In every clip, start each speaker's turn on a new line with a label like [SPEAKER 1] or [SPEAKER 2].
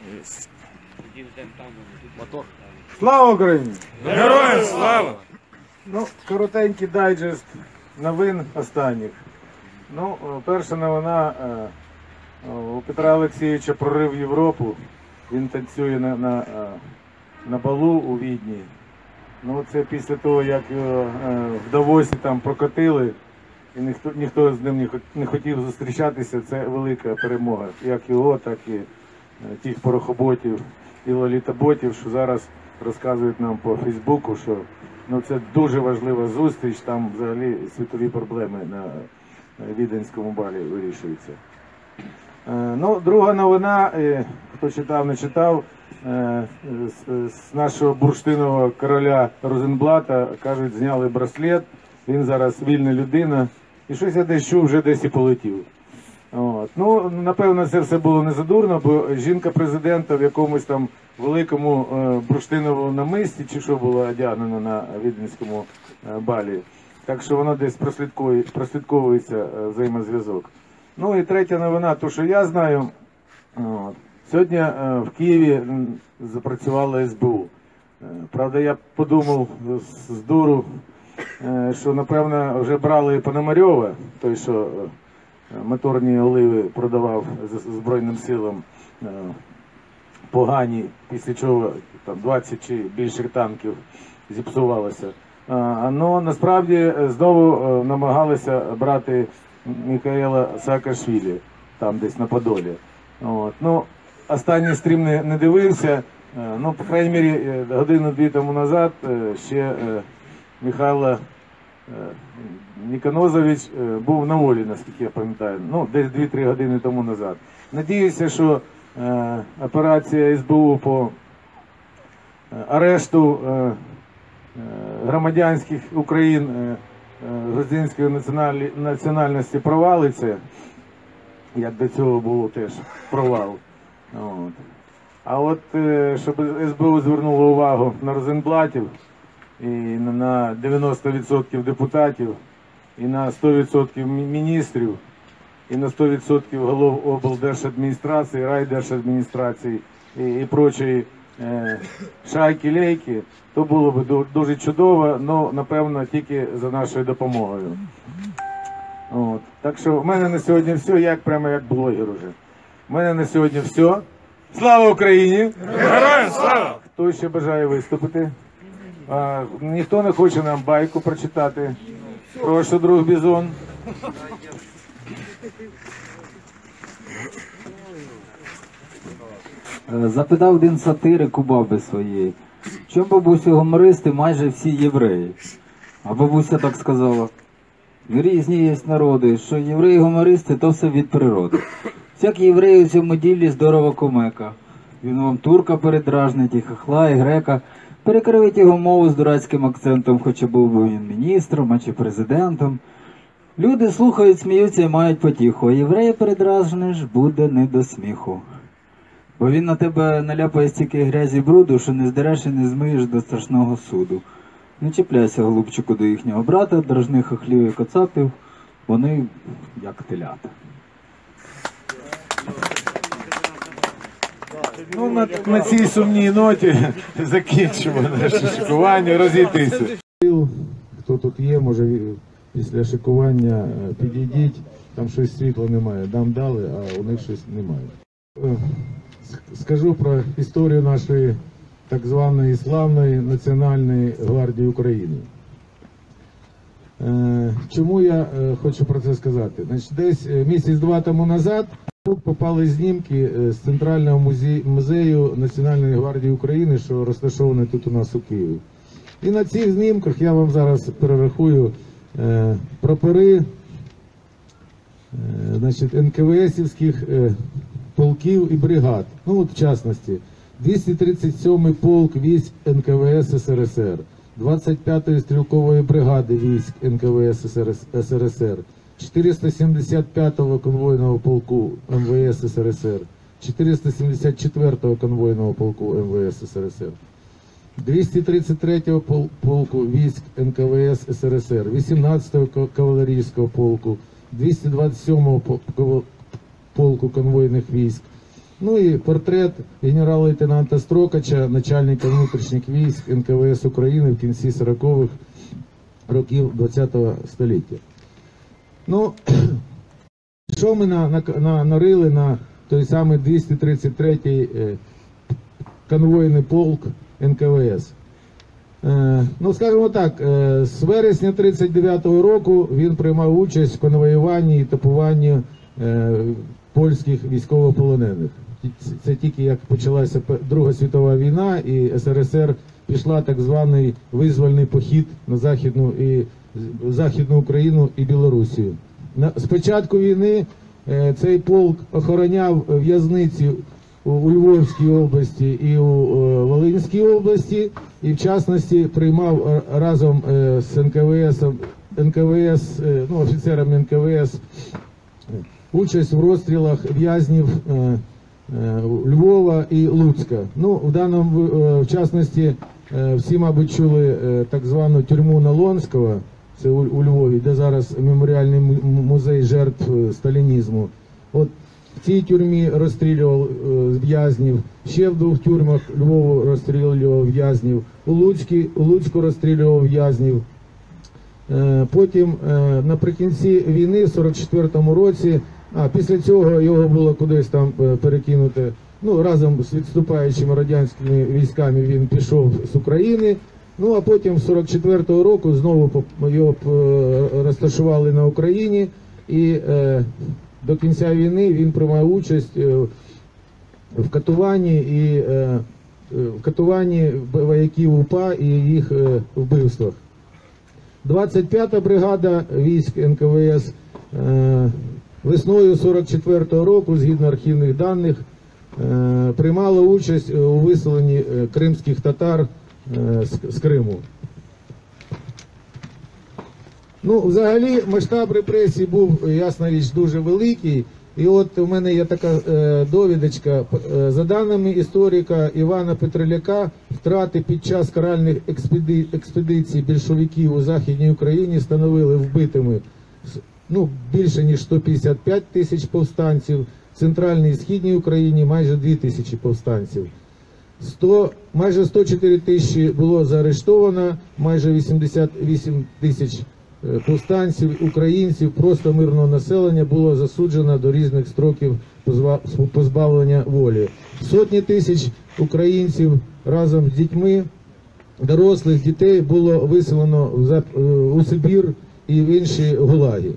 [SPEAKER 1] Мотор.
[SPEAKER 2] Слава Україні!
[SPEAKER 3] Героям слава!
[SPEAKER 2] Ну, коротенький дайджест новин останніх. Ну, перша новина у Петра Олексійовича прорив в Європу. Він танцює на балу у Відні. Ну, це після того, як його в Давосі там прокотили, і ніхто з ним не хотів зустрічатися, це велика перемога. Як його, так і тих порохоботів і лолітаботів, що зараз розказують нам по Фейсбуку, що ну, це дуже важлива зустріч, там взагалі світові проблеми на Віденському балі вирішуються. Ну, друга новина, хто читав, не читав, з нашого бурштинового короля Розенблата, кажуть, зняли браслет, він зараз вільна людина, і щось я десь чув, вже десь і полетів. От. Ну, напевно, це все було не задурно, бо жінка президента в якомусь там великому бурштиновому намисті, чи що було одягнено на Віденському балі. Так що воно десь прослідковується взаємозв'язок. Ну і третя новина, то що я знаю, от, сьогодні в Києві запрацювала СБУ. Правда, я подумав з дуру, що напевно вже брали Пономарьова, той, що моторні оливи продавав Збройним силам погані, після чого там 20 чи більше танків зіпсувалося. Але насправді знову намагалися брати Михайла Саакашвілі, там десь на Подолі. От. Ну, останній стрім не дивився, ну, по крайній мірі, годину-дві тому назад ще Михайло Ніканозович був на волі, наскільки я пам'ятаю, ну, десь 2-3 години тому назад. Надіюся, що операція СБУ по арешту громадянських Україн грузинської національності провалиться, як до цього було теж провал. От. А от щоб СБУ звернуло увагу на Розенблатів і на 90% депутатів, і на 100% міністрів, і на 100% голов облдержадміністрації, райдержадміністрації і прочої шайки-лейки, то було б дуже чудово, але, напевно, тільки за нашою допомогою. От. Так що в мене на сьогодні все, як прямо як блогер уже. В мене на сьогодні все. Слава Україні!
[SPEAKER 3] Героям слава!
[SPEAKER 2] Хто ще бажає виступити? Ніхто не хоче нам байку прочитати. Прошу, друг Бізон.
[SPEAKER 4] Запитав один сатирик у баби своєї, чому, бабусю, гумористи майже всі євреї? А бабуся так сказала: різні є народи, що євреї-гумористи то все від природи. Всяк єврей у цьому ділі здорово кумека. Він вам турка передражнить, і хахла, і грека, перекривить його мову з дурацьким акцентом, хоча був би він міністром, а чи президентом. Люди слухають, сміються і мають потіху, а єврея передражниш, буде не до сміху. Бо він на тебе наляпає стільки грязі й бруду, що не здереш і не змиєш до страшного суду. Не чіпляйся, голубчику, до їхнього брата, дражних хохлів і коцапів, вони як телята.
[SPEAKER 2] Ну, на цій сумній ноті закінчимо наше шикування, розійтися. Хто тут є, може після шикування підійдіть, там щось світла немає, нам дали, а у них щось немає. Скажу про історію нашої так званої славної Національної гвардії України. Чому я хочу про це сказати? Значить, десь місяць-два тому назад попали знімки з Центрального музею Національної гвардії України, що розташований тут у нас у Києві. І на цих знімках я вам зараз перерахую прапори, значить, НКВСівських полків і бригад. Ну от в частності 237-й полк військ НКВС СРСР, 25-ї стрілкової бригади військ НКВС СРСР, 475-го конвойного полку МВС СРСР, 474-го конвойного полку МВС СРСР, 233-го полку військ НКВС СРСР, 18-го кавалерійського полку, 227-го полку конвойних військ, Ну і портрет генерал-лейтенанта Строкача, начальника внутрішніх військ НКВС України в кінці 40-х років ХХ століття. Ну, що ми нарили на той самий 233-й конвойний полк НКВС? Ну, скажімо так, з вересня 39-го року він приймав участь в конвоюванні і топуванні польських військовополонених. Це тільки як почалася Друга світова війна і СРСР пішла так званий визвольний похід на Західну Україну і Білорусію. З початку війни цей полк охороняв в'язниці у Львовській області і у Волинській області, і в частності приймав разом з НКВС, ну, офіцерами НКВС участь в розстрілах в'язнів Львова і Луцька. Ну, в частності, всі, мабуть, чули так звану тюрму Налонського, це у Львові, де зараз меморіальний музей жертв сталінізму. От в цій тюрмі розстрілював в'язнів, ще в 2 тюрмах Львову розстрілював в'язнів, у Луцьку розстрілював в'язнів. Потім наприкінці війни, в 44-му році, після цього його було кудись там перекинути, ну, разом з відступаючими радянськими військами він пішов з України, ну, а потім з 44-го року знову його розташували на Україні, і до кінця війни він приймав участь в катуванні вояків УПА і їх вбивствах. 25-та бригада військ НКВС весною 44-го року, згідно архівних даних, приймала участь у виселенні кримських татар з Криму. Ну, взагалі, масштаб репресій був, ясна річ, дуже великий. І от у мене є така довідочка. За даними історика Івана Петреляка, втрати під час каральних експедицій більшовиків у Західній Україні становили вбитими більше ніж 155 тисяч повстанців, в Центральній і Східній Україні майже 2 тисячі повстанців. Майже 104 тисячі було заарештовано, майже 88 тисяч повстанців, українців, просто мирного населення було засуджено до різних строків позбавлення волі. Сотні тисяч українців разом з дітьми, дорослих дітей було виселено у Сибір і в інші гулаги.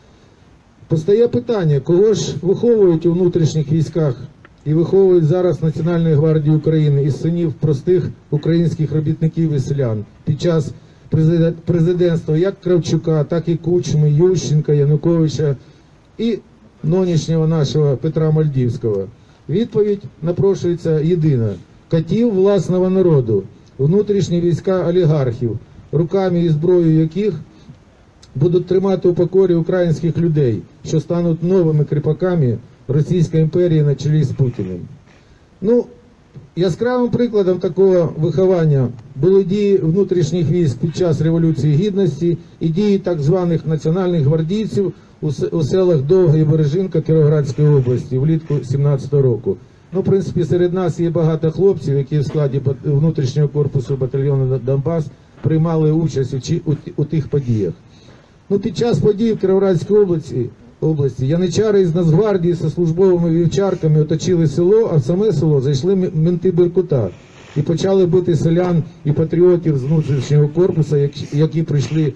[SPEAKER 2] Постає питання, кого ж виховують у внутрішніх військах і виховують зараз Національної гвардії України із синів простих українських робітників і селян під час президентства як Кравчука, так і Кучми, Ющенка, Януковича і нинішнього нашого Петра Мальдівського. Відповідь напрошується єдина. Катів власного народу, внутрішні війська олігархів, руками і зброєю яких будуть тримати у покорі українських людей, що стануть новими кріпаками Російської імперії на чолі з Путіним. Ну, яскравим прикладом такого виховання були дії внутрішніх військ під час Революції Гідності і дії так званих національних гвардійців у селах Довга і Бережинка Кіровоградської області влітку 17-го року. Ну, в принципі, серед нас є багато хлопців, які в складі внутрішнього корпусу батальйону Донбас приймали участь у тих подіях. Ну, під час подій в Кіровоградській області яничари із Нацгвардії зі службовими вівчарками оточили село, а в саме село зайшли менти Беркута і почали бити селян і патріотів з внутрішнього корпусу, які прийшли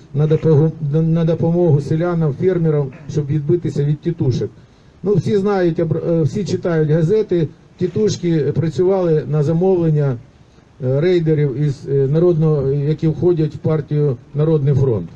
[SPEAKER 2] на допомогу селянам, фермерам, щоб відбитися від тітушек. Ну, всі знають, всі читають газети, тітушки працювали на замовлення рейдерів, які входять в партію Народний фронт.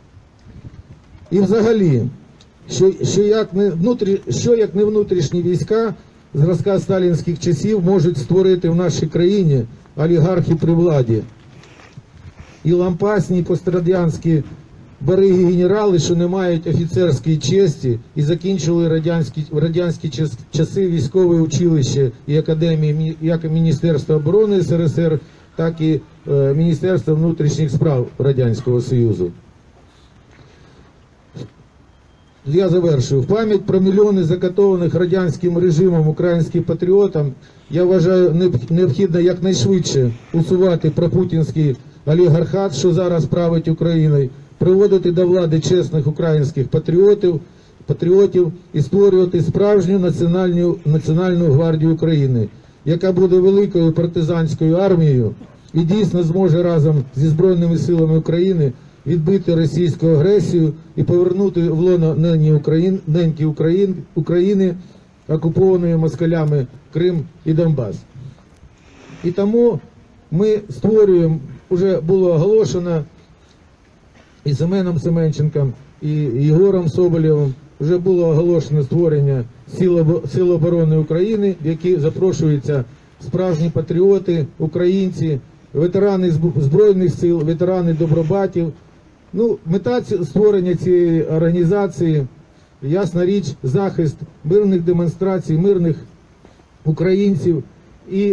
[SPEAKER 2] І взагалі, що як не внутрішні війська зразка сталінських часів можуть створити в нашій країні олігархи при владі. І лампасні пострадянські бариги-генерали, що не мають офіцерської честі і закінчили в радянські часи військове училище і академії як Міністерства оборони СРСР, так і Міністерства внутрішніх справ Радянського Союзу.
[SPEAKER 1] я завершую. В пам'ять про мільйони закатованих радянським режимом українським патріотам, я вважаю необхідно якнайшвидше усувати пропутінський олігархат, що зараз править Україною, приводити до влади чесних українських патріотів і створювати справжню національну гвардію України, яка буде великою партизанською армією і дійсно зможе разом зі Збройними силами України відбити російську агресію і повернути в лоно неньки України, окупованої москалями Крим і Донбас. І тому ми створюємо, вже було оголошено і Семеном Семенченком, і Єгором Соболєвим, вже було оголошено створення Сил оборони України, в які запрошуються справжні патріоти, українці, ветерани Збройних сил, ветерани Добробатів. Ну, мета створення цієї організації, ясна річ, захист мирних демонстрацій, мирних українців і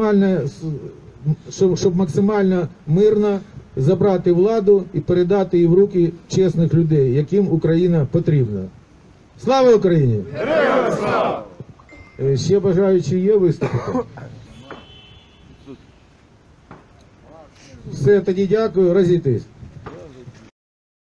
[SPEAKER 1] щоб максимально мирно забрати владу і передати її в руки чесних людей, яким Україна потрібна. Слава Україні!
[SPEAKER 3] Героям слава!
[SPEAKER 1] Ще бажаючі є виступити? Все, тоді дякую, розійтись.